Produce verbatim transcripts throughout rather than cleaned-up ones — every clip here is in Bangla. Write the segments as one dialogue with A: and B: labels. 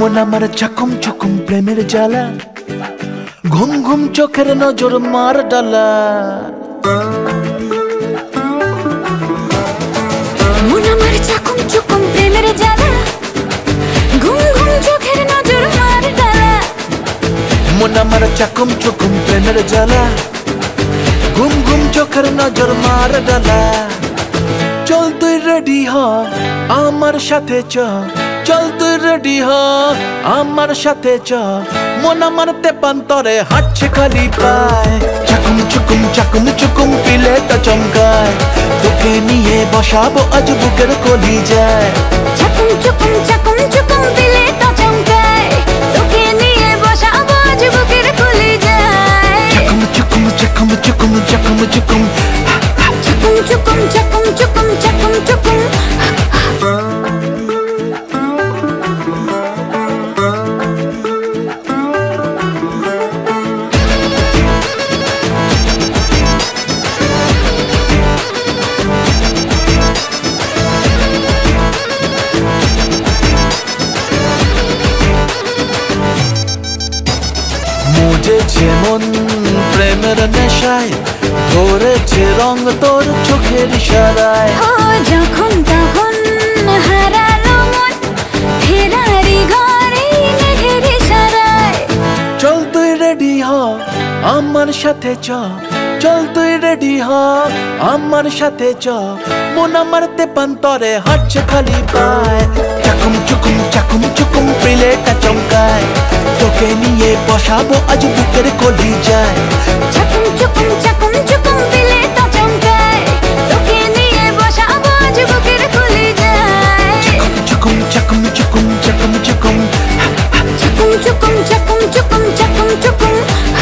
A: মন আমার চাকুম চুকুম প্রেমের জ্বালা, ঘুম ঘুম চোখের নজর মার ডালা।
B: মন আমার চাকুম চুকুম প্রেমের জ্বালা, ঘুম ঘুম চোখের নজর মার ডালা।
A: মন আমার চাকুম চুকুম প্রেমের জ্বালা, ঘুম ঘুম চোখের নজর মার ডালা। চল তুই রেডি হ আমার সাথে চ, চল তুই রেডি হ আমার সাথে চ। মন আমার তেপান্তরে হাঁটছে খালি পায়, চাকুম চুকুম চাকুম চুকুম পিলেটা চমকায়। তোকে নিয়ে বসাবো আজ বুকের কলিজায়।
B: চাকুম চুকুম চাকুম চুকুম পিলেটা চমকায়, তোকে নিয়ে বসাবো আজ বুকের কলিজায়।
A: চাকুম চুকুম চাকুম চুকুম চাকুম চুকুম
B: চাকুম চুকুম চাকুম চুকুম চাকুম চুকুম।
A: মুজেছে মন প্রেমের নেশায়, ধরেছে রং তোর চোখের ইশারায়।
B: ও যখন তখন হারালো মন, ফেরারি ঘরে মেঘের ইশারায়।
A: চল তুই রেডি হ আমার সাথে চ, চল তুই রেডি হ আমার সাথে চ। মন আমার তেপান্তরে হাঁটছে খালি পায়, চাকুম চুকুম চাকুম চুকুম পিলেটা চমকায়। তোকে নিয়ে বসাবো আজ বুকের কলিজায়।
B: চাকুম চুকুম চাকুম চুকুম পিলেটা চমকায়, তোকে নিয়ে বসাবো আজ বুকের কলিজায়।
A: চাকুম চুকুম চাকুম চুকুম চাকুম চুকুম
B: চাকুম চুকুম চাকুম চুকুম চাকুম চুকুম।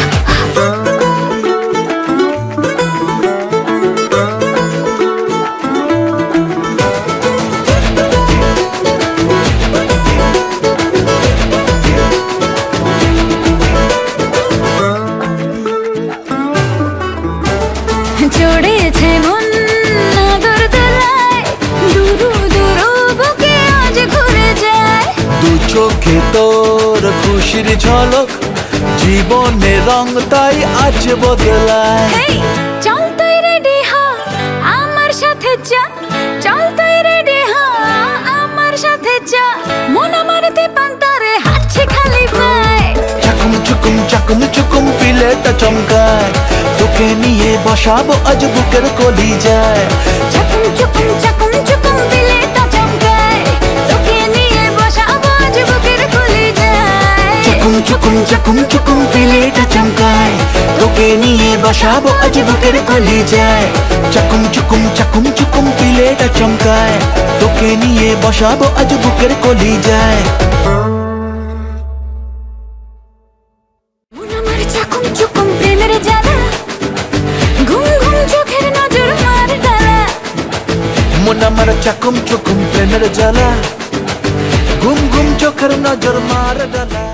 B: চড়েছে মন নাগর দোলায়, দুরু দুরু বুকে আজ ঘুরে যায়।
A: দু চোখে তোর খুশির ঝলক, জীবনে রং তাই আজ বদলায়।
B: হেই চল তুই রেডি হ আমার সাথে চ, চল তুই রেডি হ আমার সাথে চ। মন আমার তেপান্তরে হাঁটছে খালি পায়,
A: চাকুম চুকুম চাকুম চুকুম পিলেটা চমকায়। তোকে নিয়ে বসাবো আজ বুকের কলিজায়।
B: চাকুম চুকুম চাকুম চুকুম পিলেটা চমকায়, তোকে নিয়ে বসাবো আজ বুকের কলিজায়।
A: চাকুম চুকুম চাকুম চুকুম পিলেটা চমকায়, তোকে নিয়ে বসাবো আজ বুকের কলিজায়। চাকুম চুকুম চাকুম চুকুম পিলেটা চমকায়, তোকে নিয়ে বসাবো আজ বুকের কলিজায়।
B: মন আমার চাকুম চুকুম প্রেমের জ্বালা, ঘুম ঘুম চোখের নজর মার ডালা।
A: মন আমার চাকুম চুকুম প্রেমের জ্বালা, ঘুম ঘুম চোখের নজর মার ডালা।